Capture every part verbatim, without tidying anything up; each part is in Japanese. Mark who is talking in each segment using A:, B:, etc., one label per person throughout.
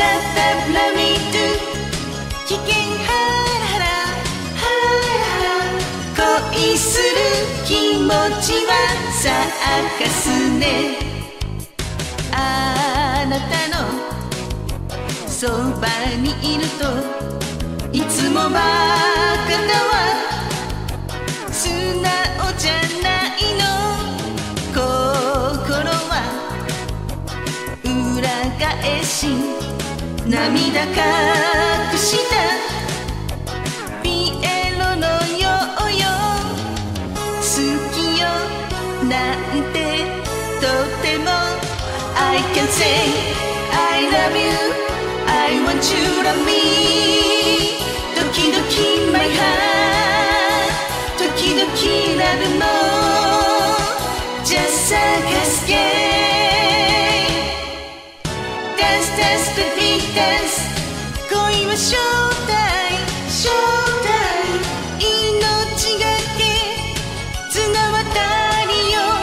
A: ラブミートゥ危険ハラハラ恋する気持ちは咲かすね。あなたのそばにいるといつもバカだわ。素直じゃないの心は裏返し涙隠したピエロのようよ。好きよなんてとても I can say I love you I want you to me 時々 my heart 時々ラブも Just Circus Game Dance dance baby dance 恋は正体正体命がけ綱渡りよ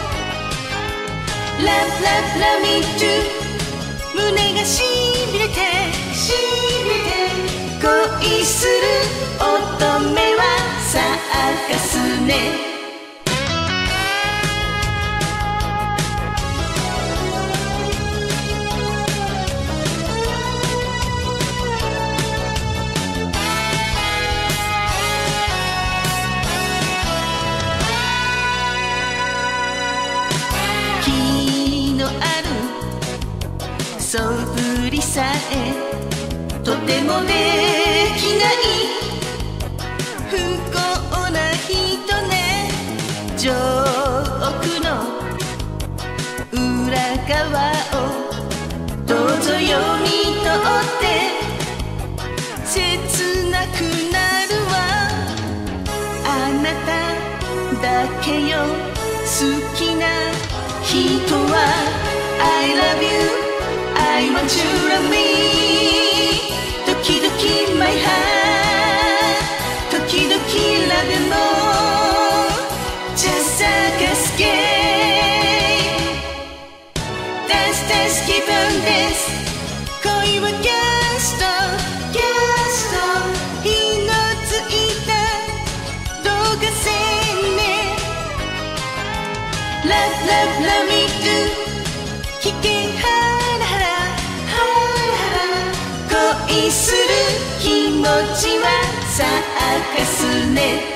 A: Love love love me too 胸がしびれてしびれて恋する乙女は咲かすね。気のある素振りさえとてもできない不幸な人ね。ジョークの裏側をどうぞ読み取って切なくなるわ。あなただけよ好きな人は I love you I want you to me 時々 my heart 時々ラブも Just Circus Game Dance dance 気分です恋はゲストゲスト火のついた動画線ね Love love love me too 危険ハラハラハラハラ恋する気持ちは咲かすね。